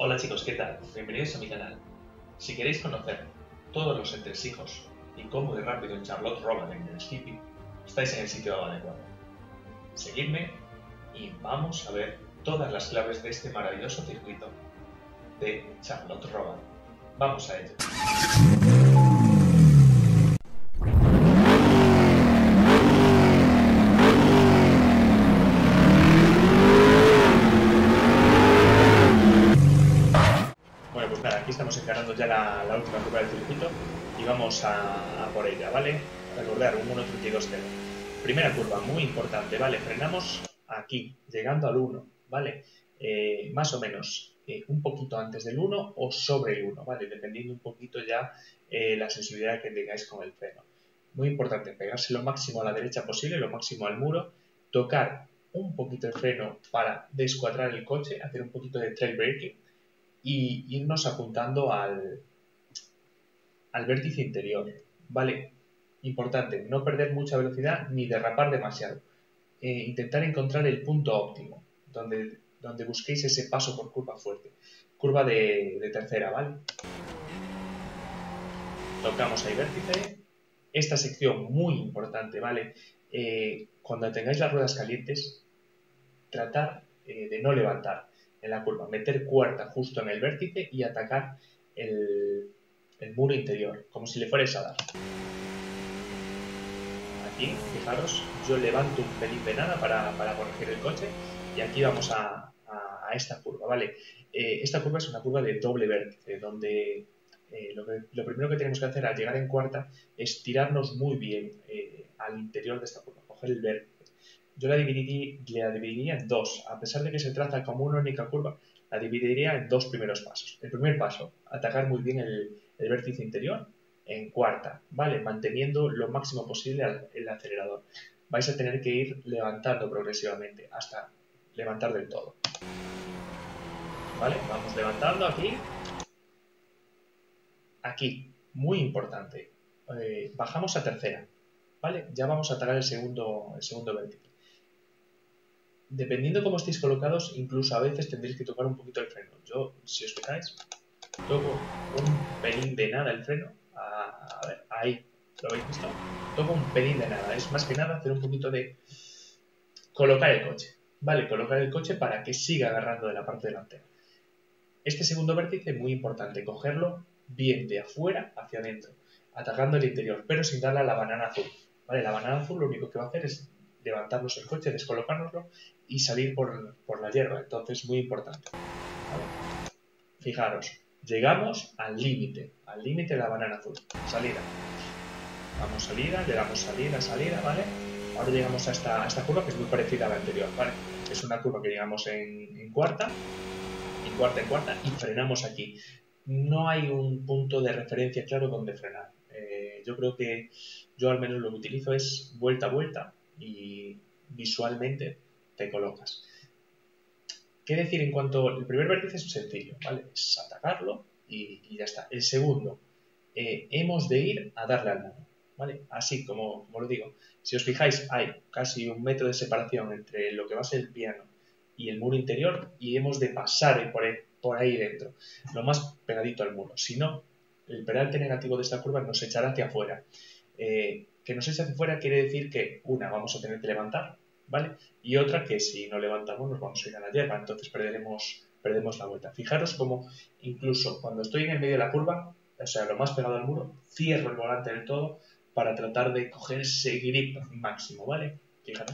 Hola chicos, ¿qué tal? Bienvenidos a mi canal. Si queréis conocer todos los entresijos y cómo de rápido en Charlotte roban en el skipping, estáis en el sitio adecuado. Seguidme y vamos a ver todas las claves de este maravilloso circuito de Charlotte Roban. Vamos a ello. Bueno, pues nada, aquí estamos encarando ya la última curva del circuito y vamos a por ella, ¿vale? Recordar, un 1.32.0. Primera curva, muy importante, ¿vale? Frenamos aquí, llegando al 1, ¿vale? Más o menos un poquito antes del 1 o sobre el 1, ¿vale? Dependiendo un poquito ya la sensibilidad que tengáis con el freno. Muy importante, pegarse lo máximo a la derecha posible, lo máximo al muro, tocar un poquito el freno para descuadrar el coche, hacer un poquito de trail braking y irnos apuntando al vértice interior, ¿vale? Importante, no perder mucha velocidad ni derrapar demasiado. Intentar encontrar el punto óptimo, donde busquéis ese paso por curva fuerte. Curva de tercera, ¿vale? Tocamos ahí vértice. Esta sección muy importante, ¿vale? Cuando tengáis las ruedas calientes, tratar de no levantar en la curva, meter cuarta justo en el vértice y atacar el muro interior, como si le fuerais a dar. Aquí, fijaros, yo levanto un pelín de nada para corregir el coche y aquí vamos a esta curva, ¿vale? Esta curva es una curva de doble vértice, donde lo primero que tenemos que hacer al llegar en cuarta es tirarnos muy bien al interior de esta curva, coger el vértice. Yo la dividiría en dos, a pesar de que se trata como una única curva, la dividiría en dos primeros pasos. El primer paso, atacar muy bien el vértice interior en cuarta, ¿vale? Manteniendo lo máximo posible el acelerador. Vais a tener que ir levantando progresivamente hasta levantar del todo. ¿Vale? Vamos levantando aquí. Aquí, muy importante. Bajamos a tercera, ¿vale? Ya vamos a atacar el segundo vértice. Dependiendo cómo estéis colocados, incluso a veces tendréis que tocar un poquito el freno. Yo, si os fijáis, toco un pelín de nada el freno. A ver, ahí, ¿lo habéis visto? Toco un pelín de nada. Es más que nada hacer un poquito de colocar el coche. Vale, colocar el coche para que siga agarrando de la parte delantera. Este segundo vértice, muy importante, cogerlo bien de afuera hacia adentro, atacando el interior, pero sin darle a la banana azul. ¿Vale? La banana azul lo único que va a hacer es levantarnos el coche, descolocárnoslo y salir por la hierba. Entonces, muy importante. ¿Vale? Fijaros, llegamos al límite de la banana azul. Salida. Vamos salida, le damos salida, ¿vale? Ahora llegamos a esta curva que es muy parecida a la anterior, ¿vale? Es una curva que llegamos en cuarta, y frenamos aquí. No hay un punto de referencia claro donde frenar. Yo creo que yo al menos lo que utilizo es vuelta a vuelta y visualmente te colocas. ¿Qué decir en cuanto al primer vértice? Es sencillo, ¿vale? Es atacarlo y ya está. El segundo, hemos de ir a darle al muro, ¿vale? Así como lo digo. Si os fijáis, hay casi 1 metro de separación entre lo que va a ser el piano y el muro interior y hemos de pasar por ahí dentro, lo más pegadito al muro. Si no, el peralte negativo de esta curva nos echará hacia afuera. Que nos eche hacia afuera quiere decir que una, vamos a tener que levantar, ¿vale? Y otra que si no levantamos nos vamos a ir a la hierba, entonces perdemos la vuelta. Fijaros como incluso cuando estoy en el medio de la curva, o sea, lo más pegado al muro, cierro el volante del todo para tratar de coger ese grip máximo, ¿vale? Fijaros.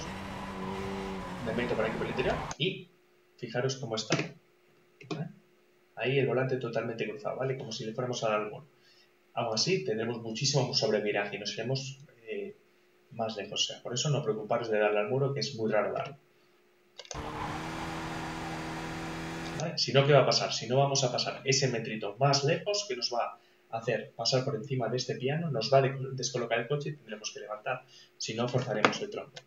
Me meto por aquí por el interior y fijaros cómo está. ¿Vale? Ahí el volante totalmente cruzado, ¿vale? Como si le fuéramos a dar al muro. Aún así, tendremos muchísimo sobreviraje y nos iremos más lejos. O sea, por eso no preocuparos de darle al muro, que es muy raro darle. ¿Vale? Si no, ¿qué va a pasar? Si no, vamos a pasar ese metrito más lejos que nos va a hacer pasar por encima de este piano, nos va a descolocar el coche y tendremos que levantar. Si no, forzaremos el tronco.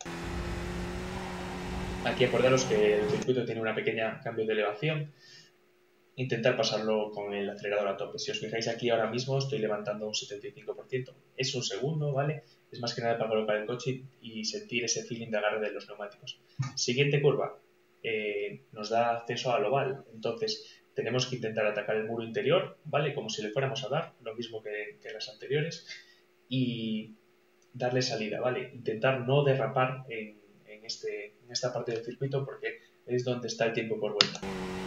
Aquí acordaros que el circuito tiene una pequeña cambio de elevación. Intentar pasarlo con el acelerador a tope. Si os fijáis aquí ahora mismo estoy levantando un 75%. Es un segundo, ¿vale? Es más que nada para colocar el coche y sentir ese feeling de agarre de los neumáticos. Siguiente curva. Nos da acceso al oval. Entonces tenemos que intentar atacar el muro interior, ¿vale? Como si le fuéramos a dar, lo mismo que las anteriores, y darle salida, ¿vale? Intentar no derrapar en esta parte del circuito porque es donde está el tiempo por vuelta.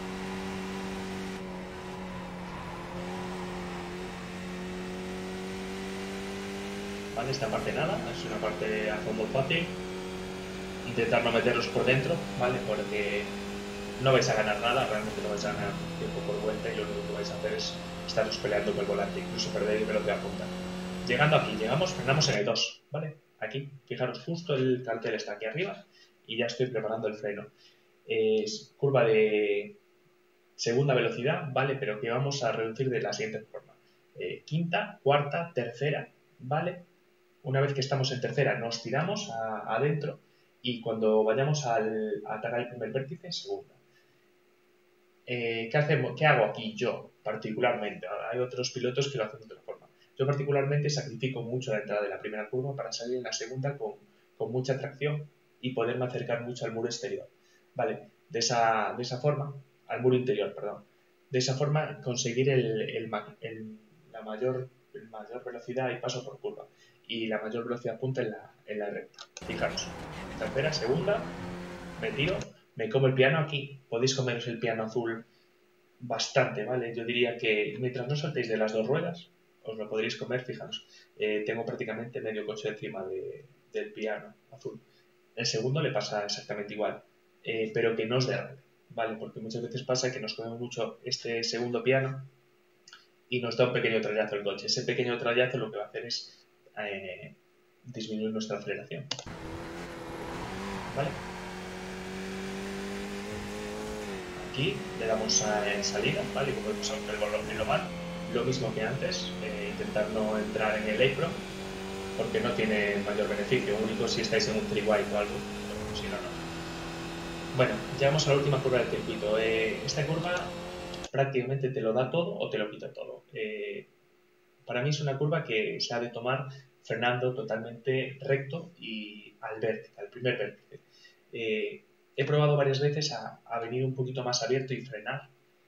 ¿Vale? Esta parte nada, es una parte a fondo fácil. Intentar no meterlos por dentro, ¿vale? Porque no vais a ganar nada, realmente no vais a ganar tiempo por vuelta y lo único que vais a hacer es estaros peleando con el volante, incluso perder el velocidad punta. Llegando aquí, frenamos en el 2, ¿vale? Aquí, fijaros, justo el cartel está aquí arriba y ya estoy preparando el freno. Es curva de segunda velocidad, ¿vale? Pero que vamos a reducir de la siguiente forma. Quinta, cuarta, tercera, ¿vale? Una vez que estamos en tercera nos tiramos adentro y cuando vayamos a atacar el primer vértice, segunda. ¿Qué hago aquí yo, particularmente? Hay otros pilotos que lo hacen de otra forma. Yo particularmente sacrifico mucho la entrada de la primera curva para salir en la segunda con mucha tracción y poderme acercar mucho al muro exterior. Vale, de esa forma, al muro interior, perdón. De esa forma conseguir la mayor velocidad y paso por curva y la mayor velocidad punta en la recta. Fijaros, tercera, segunda, me tiro, me como el piano aquí. Podéis comeros el piano azul bastante, ¿vale? Yo diría que mientras no saltéis de las dos ruedas, os lo podréis comer, fijaros. Tengo prácticamente medio coche encima del piano azul. El segundo le pasa exactamente igual, pero que no os derrape, ¿vale? Porque muchas veces pasa que nos comemos mucho este segundo piano y nos da un pequeño trayazo el coche. Ese pequeño trayazo lo que va a hacer es disminuir nuestra aceleración, ¿vale? Aquí le damos en salida, ¿vale? Como hemos hecho en lo malo, lo mismo que antes, intentar no entrar en el apron porque no tiene mayor beneficio, único si estáis en un tri-white o algo, pero si no, no. Bueno, llegamos a la última curva del circuito. Esta curva prácticamente te lo da todo o te lo quita todo. Para mí es una curva que se ha de tomar frenando totalmente recto y al vértice, al primer vértice. He probado varias veces a venir un poquito más abierto y frenar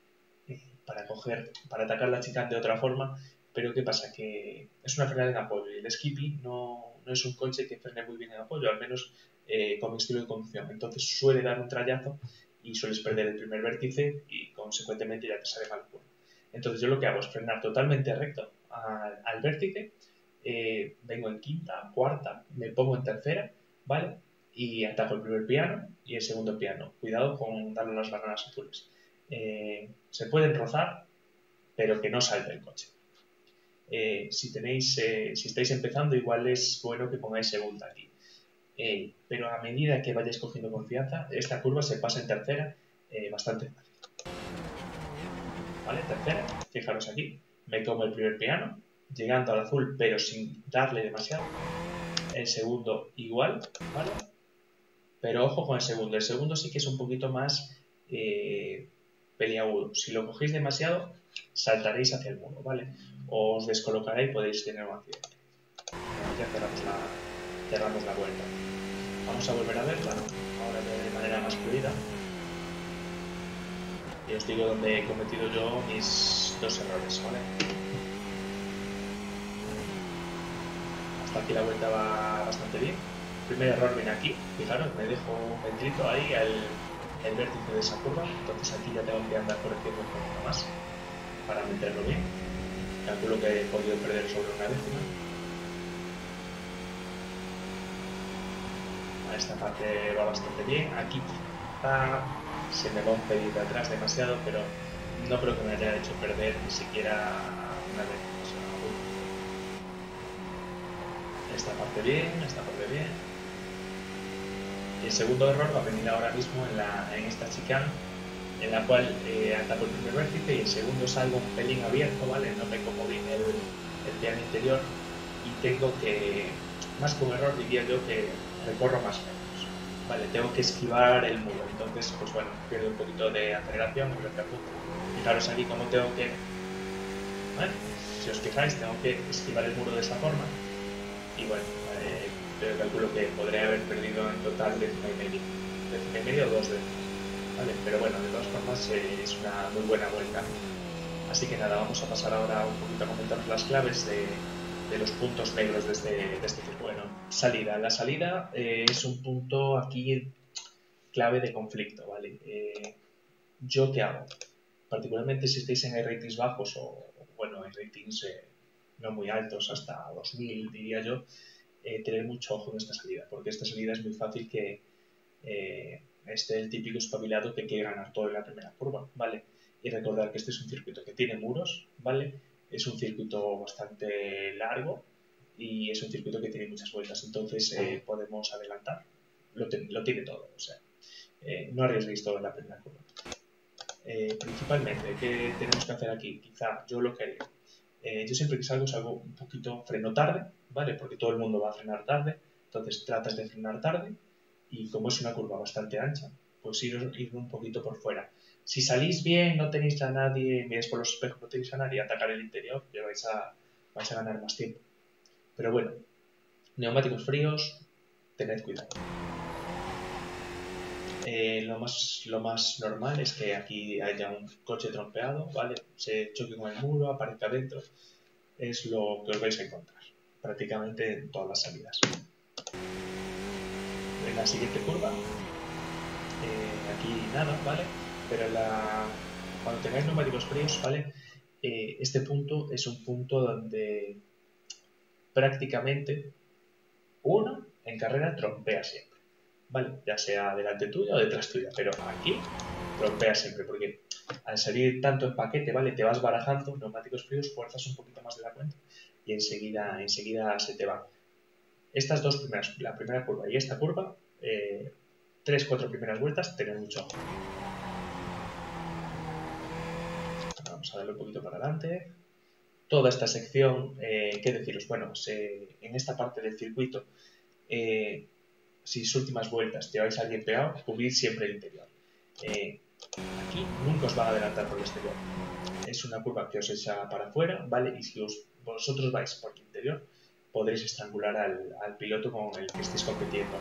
para atacar la chicane de otra forma, pero ¿qué pasa? Que es una frenada en apoyo y el Skippy no es un coche que frene muy bien en apoyo, al menos con mi estilo de conducción. Entonces suele dar un trayazo y sueles perder el primer vértice y consecuentemente ya te sale mal curva. Entonces yo lo que hago es frenar totalmente recto al vértice, vengo en quinta, cuarta, me pongo en tercera, ¿vale? Y ataco el primer piano y el segundo piano. Cuidado con darle las bananas azules. Se pueden rozar, pero que no salte el coche. Si estáis empezando, igual es bueno que pongáis segunda aquí. Pero a medida que vayáis cogiendo confianza, esta curva se pasa en tercera bastante fácil. ¿Vale? Tercera, fijaros aquí, me como el primer piano, llegando al azul, pero sin darle demasiado. El segundo igual, ¿vale? Pero ojo con el segundo sí que es un poquito más peliagudo. Si lo cogéis demasiado, saltaréis hacia el muro, ¿vale? O os descolocará y podéis tener un accidente. Ya cerramos la vuelta. Vamos a volver a verla, ahora de manera más fluida. Y os digo dónde he cometido yo mis dos errores, ¿vale? Hasta aquí la vuelta va bastante bien. El primer error viene aquí, fijaros, me dejo un ventrito ahí el vértice de esa curva, entonces aquí ya tengo que andar corrigiendo un poquito más para meterlo bien. Calculo que he podido perder sobre una décima. Esta parte va bastante bien. Aquí quizá se me va un pelín de atrás demasiado, pero no creo que me haya hecho perder ni siquiera una décima. Esta parte bien, esta parte bien. Y el segundo error va a venir ahora mismo en esta chicane, en la cual ataco el primer vértice y el segundo salgo un pelín abierto, ¿vale? No me como bien el piano interior y tengo que, más que un error, diría yo que recorro más metros, ¿vale? Tengo que esquivar el muro, entonces, pues bueno, pierdo un poquito de aceleración y velocidad punta. Fijaros aquí cómo tengo que, ¿vale? Si os fijáis, tengo que esquivar el muro de esa forma y bueno, yo calculo que podría haber perdido en total décima y media o 2 décimas. ¿vale? Pero bueno, de todas formas es una muy buena vuelta. Así que nada, vamos a pasar ahora un poquito a comentar las claves de los puntos negros de este circuito. Bueno, salida. La salida es un punto aquí clave de conflicto, ¿vale? ¿Yo qué hago? Particularmente si estáis en ratings bajos o bueno, en ratings no muy altos, hasta 2000 diría yo, tener mucho ojo en esta salida, porque esta salida es muy fácil que esté el típico espabilado que quiere ganar todo en la primera curva, ¿vale? Y recordar que este es un circuito que tiene muros, ¿vale? Es un circuito bastante largo y es un circuito que tiene muchas vueltas, entonces podemos adelantar, lo tiene todo, o sea, no arriesguéis todo en la primera curva. Principalmente, ¿qué tenemos que hacer aquí? Quizá yo lo que haría. Yo siempre que salgo un poquito freno tarde, ¿vale? Porque todo el mundo va a frenar tarde, entonces tratas de frenar tarde y como es una curva bastante ancha, pues ir un poquito por fuera. Si salís bien, no tenéis a nadie, miráis por los espejos, no tenéis a nadie, atacar el interior, que vais a ganar más tiempo. Pero bueno, neumáticos fríos, tened cuidado. Lo más normal es que aquí haya un coche trompeado, ¿vale? Se choque con el muro, aparezca dentro. Es lo que os vais a encontrar prácticamente en todas las salidas. En la siguiente curva, aquí nada, ¿vale? Pero cuando tengáis neumáticos fríos, ¿vale? Este punto es un punto donde prácticamente uno en carrera trompea siempre, ¿vale? Ya sea delante tuya o detrás tuya, pero aquí trompea siempre, porque al salir tanto en paquete, ¿vale? Te vas barajando, neumáticos fríos, fuerzas un poquito más de la cuenta y enseguida se te va. Estas dos primeras, la primera curva y esta curva, 3-4 primeras vueltas, tener mucho ojo. Vamos a darle un poquito para adelante. Toda esta sección, ¿qué deciros? Bueno, en esta parte del circuito, si últimas vueltas lleváis a alguien pegado, cubrir siempre el interior. Aquí nunca os van a adelantar por el exterior. Es una curva que os echa para afuera, ¿vale? Y si vosotros vais por el interior, podréis estrangular al piloto con el que estéis compitiendo.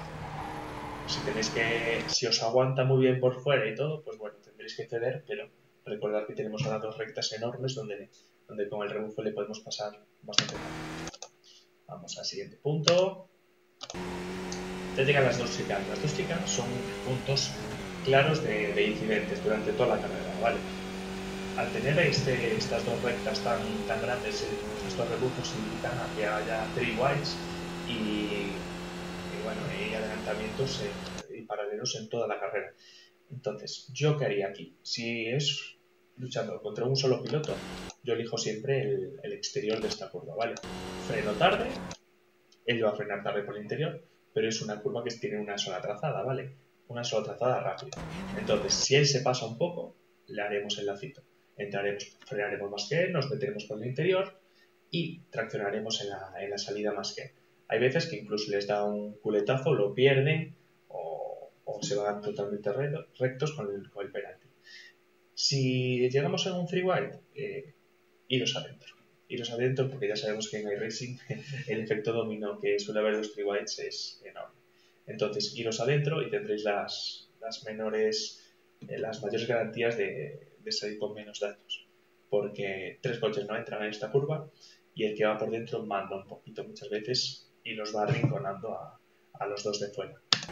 Si os aguanta muy bien por fuera y todo, pues bueno, tendréis que ceder, pero recordad que tenemos ahora dos rectas enormes donde con el rebufo le podemos pasar bastante rápido. Vamos al siguiente punto. Ya llegan las dos chicanas. Las dos chicanas son puntos claros de incidentes durante toda la carrera, ¿vale? Al tener estas dos rectas tan grandes, estos rebufos invitan a que haya 3 wides y bueno, hay adelantamientos y paralelos en toda la carrera. Entonces, ¿yo qué haría aquí? Si es luchando contra un solo piloto, yo elijo siempre el exterior de esta curva, ¿vale? Freno tarde, él va a frenar tarde por el interior, pero es una curva que tiene una sola trazada, ¿vale? Una sola trazada rápida. Entonces, si él se pasa un poco, le haremos el lacito. Frenaremos más que él, nos meteremos por el interior y traccionaremos en la salida más que él. Hay veces que incluso les da un culetazo, lo pierden o se van totalmente rectos con el penalti. Si llegamos a un free wide, iros adentro. Iros adentro porque ya sabemos que en iRacing el efecto dominó que suele haber los free wides es enorme. Entonces, iros adentro y tendréis las mayores garantías de salir con menos daños. Porque 3 coches no entran en esta curva y el que va por dentro manda un poquito muchas veces y los va arrinconando a los dos de fuera.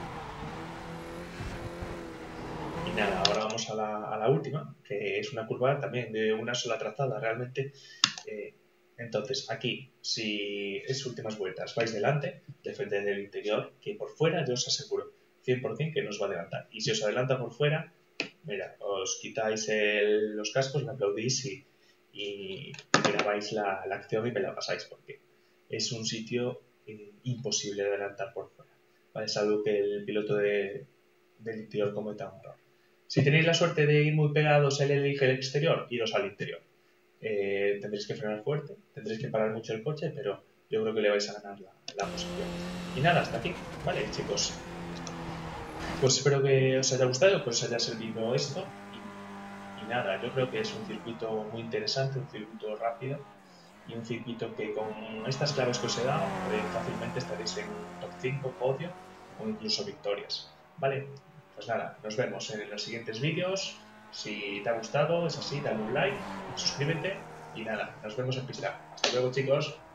Y nada, ahora vamos a la última, que es una curva también de una sola trazada realmente. Entonces, aquí, si es últimas vueltas, vais delante, defended del interior, que por fuera yo os aseguro 100% que nos va a adelantar. Y si os adelanta por fuera, mira, os quitáis los cascos, me aplaudís y grabáis la acción y me la pasáis, porque es un sitio imposible de adelantar por fuera. ¿Vale? Salvo que el piloto del interior cometa un error. Si tenéis la suerte de ir muy pegados, él elige el exterior, iros al interior. Tendréis que frenar fuerte, tendréis que parar mucho el coche, pero yo creo que le vais a ganar la posición. Y nada, hasta aquí, ¿vale, chicos? Pues espero que os haya gustado, que os haya servido esto. Y nada, yo creo que es un circuito muy interesante, un circuito rápido y un circuito que con estas claves que os he dado fácilmente estaréis en un top 5, podio o incluso victorias, ¿vale? Pues nada, nos vemos en los siguientes vídeos. Si te ha gustado, es así, dale un like, suscríbete y nada, nos vemos en pista. Hasta luego, chicos.